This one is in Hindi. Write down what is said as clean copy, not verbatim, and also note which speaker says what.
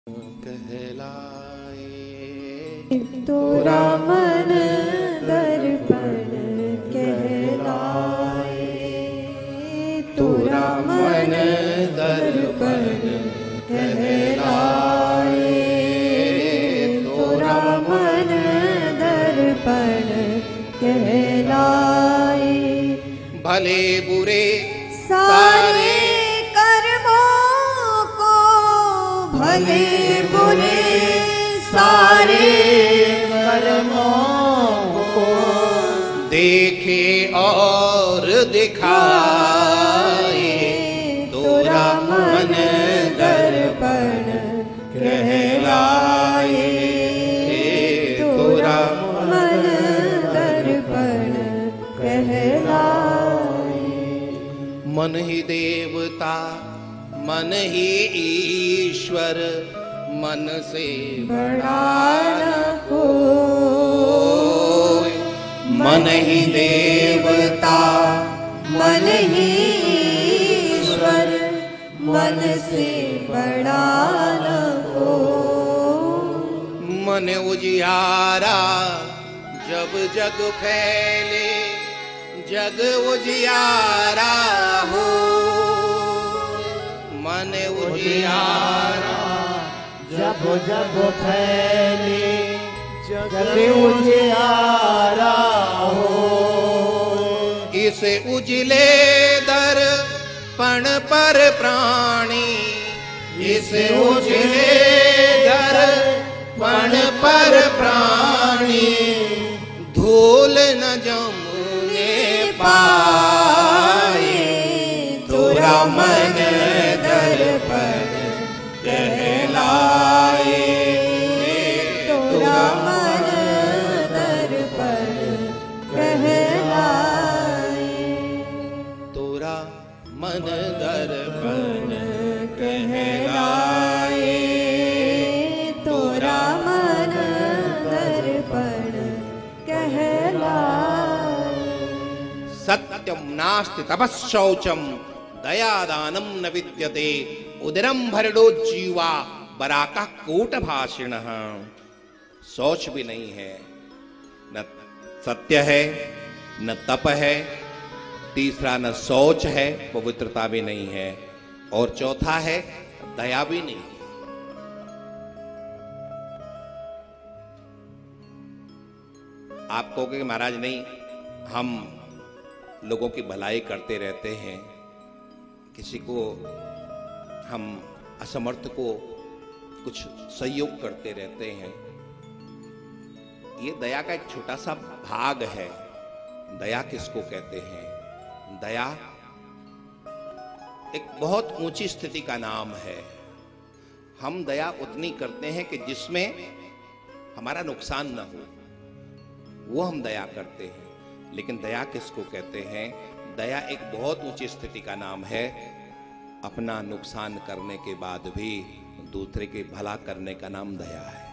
Speaker 1: कहलाए
Speaker 2: तोरा मन दर्पण कहलाए,
Speaker 1: तोरा मन दर्पण कहलाए,
Speaker 2: तोरा मन दर्पण कहलाए।
Speaker 1: भले बुरे
Speaker 2: सारे कर्मों को, भले बुरे सारे कर्मों को
Speaker 1: देखे और दिखाए, तोरा मन दर्पण कहलाए, तोरा
Speaker 2: मन दर्पण कहलाए।
Speaker 1: मन ही देवता मन ही ईश्वर, मन से
Speaker 2: बड़ा न
Speaker 1: कोई। मन ही देवता
Speaker 2: मन ही ईश्वर, मन से बड़ा न हो।
Speaker 1: मन उजियारा जब जग फैले, जग उजियारा हो। मन उजियारा
Speaker 3: जब जब फैले, जग उजियारा हो।
Speaker 1: इस उजले दर्पण पर प्राणी, इस उजले दर्पण पर प्राणी धूल न जमने पाए, तोरा मन दर्पण कहलाए,
Speaker 2: तोरा मन दर्पण कहलाए,
Speaker 1: तोरा मन दर्पण कहलाए,
Speaker 2: तोरा मन दर्पण कहलाए।
Speaker 1: सत्यम नास्ति तपस्शौचम दयादानम न विद्यते, उदरम भरडो जीवा बराका कोट भाषिण। शौच भी नहीं है, न सत्य है, न तप है, तीसरा न शौच है, पवित्रता भी नहीं है, और चौथा है दया भी नहीं है। आप कहोगे कि महाराज नहीं, हम लोगों की भलाई करते रहते हैं, किसी को हम असमर्थ को कुछ सहयोग करते रहते हैं। ये दया का एक छोटा सा भाग है। दया किसको कहते हैं? दया एक बहुत ऊंची स्थिति का नाम है। हम दया उतनी करते हैं कि जिसमें हमारा नुकसान न हो, वो हम दया करते हैं। लेकिन दया किसको कहते हैं? दया एक बहुत ऊंची स्थिति का नाम है। अपना नुकसान करने के बाद भी दूसरे के भला करने का नाम दया है।